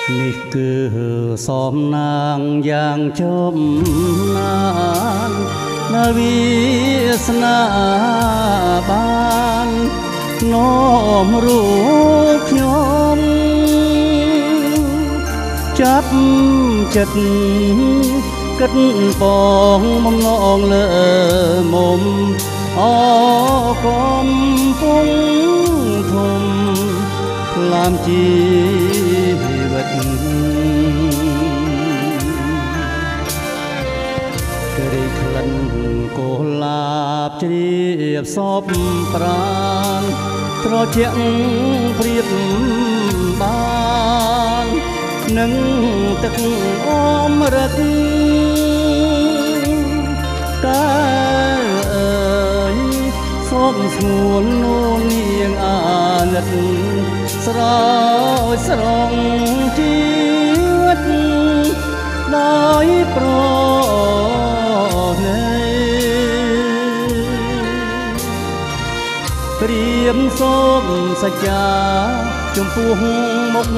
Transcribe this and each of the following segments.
នេះគឺសំណាងយ៉ាងចំណាននៅវាសនាបាននាំរូបខ្ញុំចាប់ចិត្តគិតបងបំណងលើមុំអកំពុងធំផ្លាមជីវិតក្រីក្លិនកុលាបជ្រាបសពប្រាណត្រជាក់ព្រៀបបាននឹងទឹកអមរតតែអើយសូមស្ងួននួននាងអាណិតស្រោចស្រង់ជីវិតដោយប្រណីព្រាមសូមសច្ចាចំពោះមុខ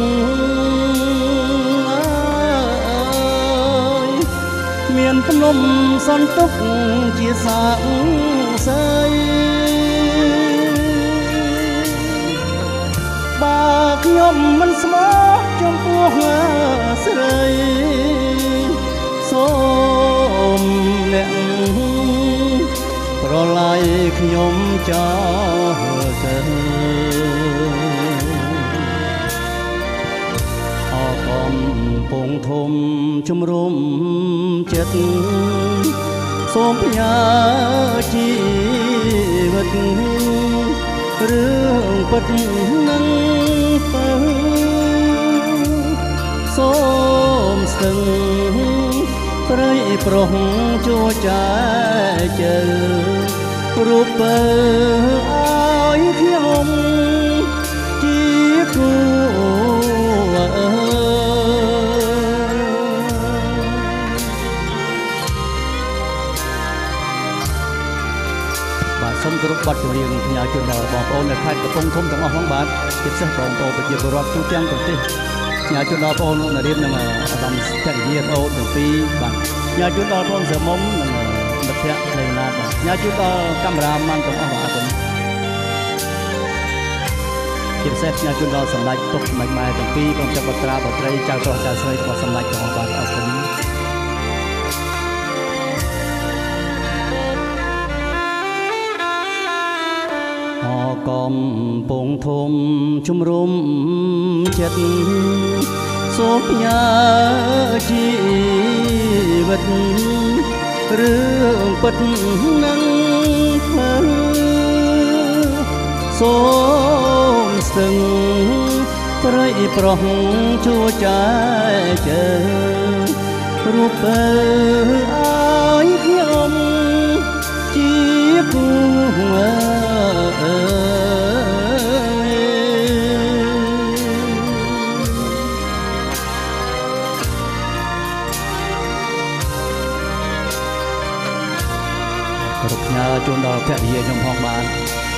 មានភ្នំសន្ទុកជាសាក់សីបើខ្ញុំមិនស្មោះចំពោះស្រីសូមអ្នកប្រឡាយខ្ញុំចោលទៅកំពុងធំជំរុំចិត្តសូមផ្ញើជីវិតរឿងពិតនឹងទៅសូមស្ទឹងព្រៃប្រុសជួចែកជើរូបបើឲ្យខ្ញុំជាគូសូមគោរពបទចម្រៀងផ្ញើជូនដល់បងប្អូននៅខេត្តកំពង់ធំទាំងអស់ផងបាទជាពិសេសបងប្អូនប្រជាពលរដ្ឋទូទាំងប្រទេសផ្ញើជូនដល់បងប្អូននៅរៀបនឹងអាដាមស្ថិរិយាប្អូនទាំងពីរបាទផ្ញើជូនដល់បងសើមុំនិងមិត្តភ័ក្តិលេងណាតបាទផ្ញើជូនដល់កាមេរ៉ាម៉ាន់ទាំងអស់បាទអរគុណជាពិសេសផ្ញើជូនដល់សម្ដេចពុកសម្ដេចម៉ែទាំងពីរកូនចៅបុត្រាបុត្រីចៅប្រុសចៅស្រីរបស់សម្ដេចទាំងអស់បាទអរគុណកំពុងធំជំរុំចិត្តសូមផ្ញើជីវិតរឿងពិតនឹងធ្វើសូមស្ទឹងព្រៃប្រុសជួចែកជើរូបបើឲ្យខ្ញុំជាគូគ្រប់ផ្ញើជូនដល់ភរិយាខ្ញុំផងបាទ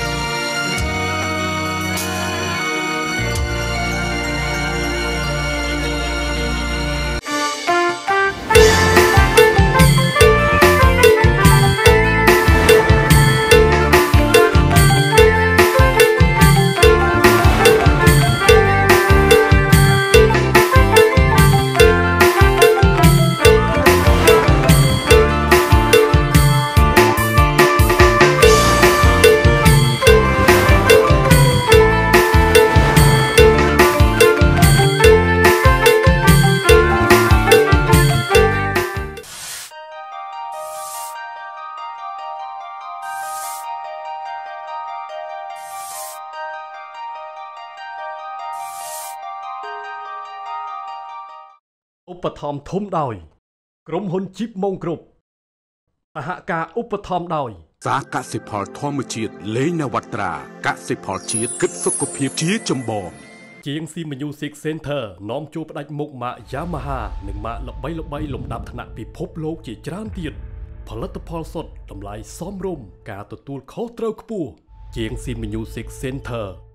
ឧបត្ថម្ភធំដោយក្រុមហ៊ុនជីបម៉ុងគ្រប់សហការឧបត្ថម្ភដោយសាកសិផលធម្មជាតិលេងនវត្រាកសិផលជាតិគិតសុខភាពជាចម្បងជាង C Music Center នាំជួបផ្ដាច់មុខម៉ាក Yamaha និងម៉ាកល្បីៗលំដាប់ថ្នាក់ពិភពលោកជាច្រើនទៀតផលិតផលសុទ្ធតម្លៃសមរម្យការទទួលខុសត្រូវខ្ពស់ជាង C Music Center